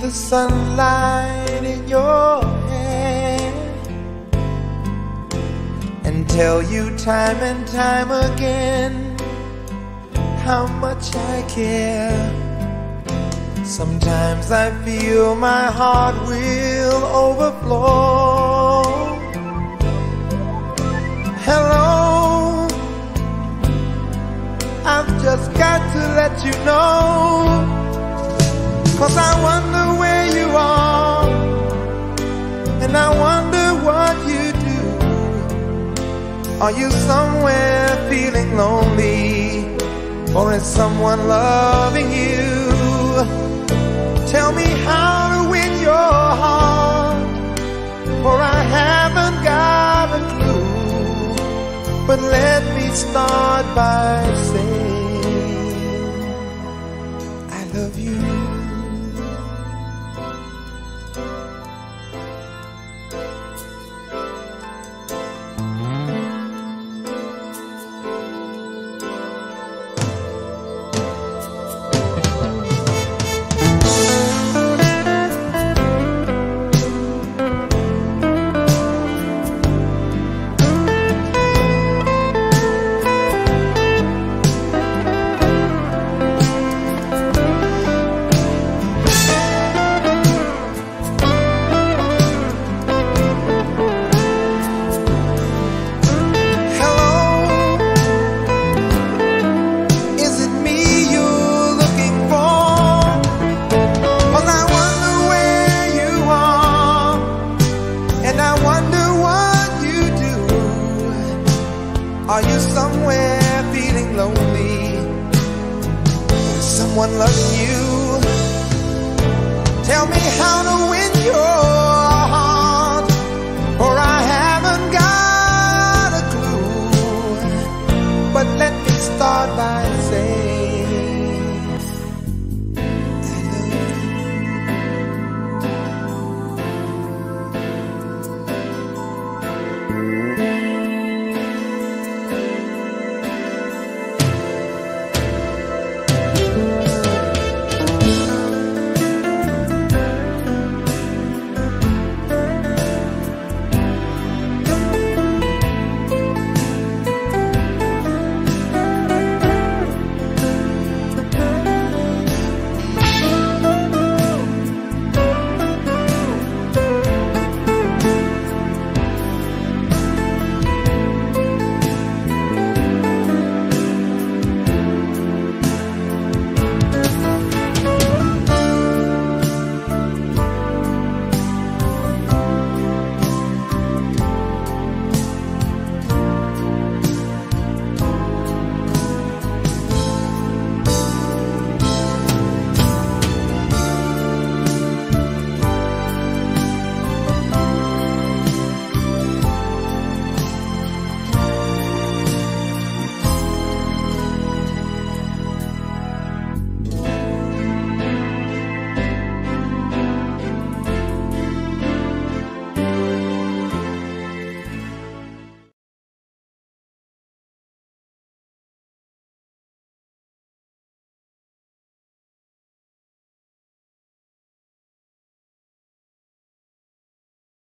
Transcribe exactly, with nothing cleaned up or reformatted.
the sunlight in your hair and tell you time and time again how much I care. Sometimes I feel my heart will overflow. Hello, I've just got to let you know, 'cause I wonder where you are, and I wonder what you do. Are you somewhere feeling lonely, or is someone loving you? Tell me how to win your heart, for I haven't got a clue. But let me start by saying I love you. Are you somewhere feeling lonely? Is someone loving you? Tell me